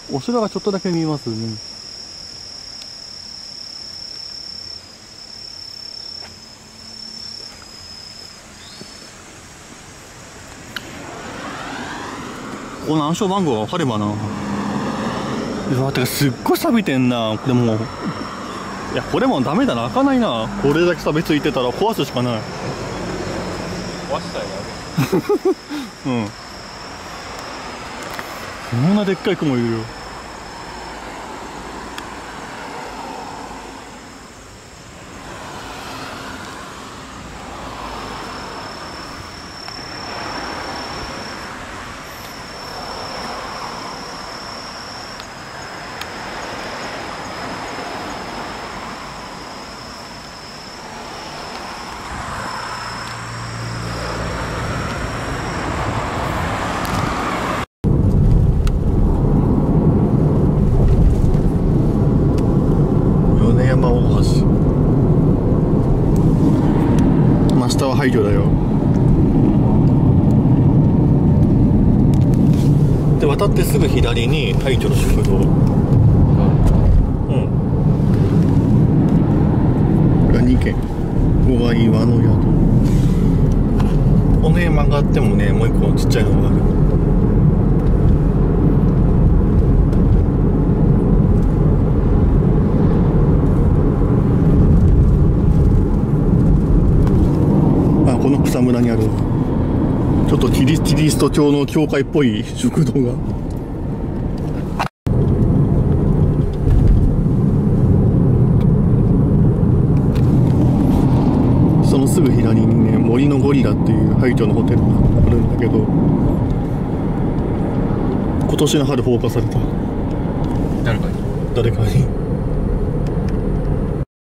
お城がちょっとだけ見えますね。ここの暗証番号が分かればな。うわ、てかすっごい錆びてんな。これもう、いやこれもダメだな、開かないな。これだけ錆びついてたら壊すしかない。 壊したいやべ。 うん、こんなでっかい雲いるよ。山大橋、真下は廃墟だよ。で渡ってすぐ左に廃墟の食堂。うん、が2軒。ここが岩の宿。この辺曲がってもね、もう1個ちっちゃいのがある。この草むらにあるちょっとキリスト教の教会っぽい食堂が。そのすぐ左にね、森のゴリラっていう廃墟のホテルがあるんだけど、今年の春放火された。 誰かに。 誰かに。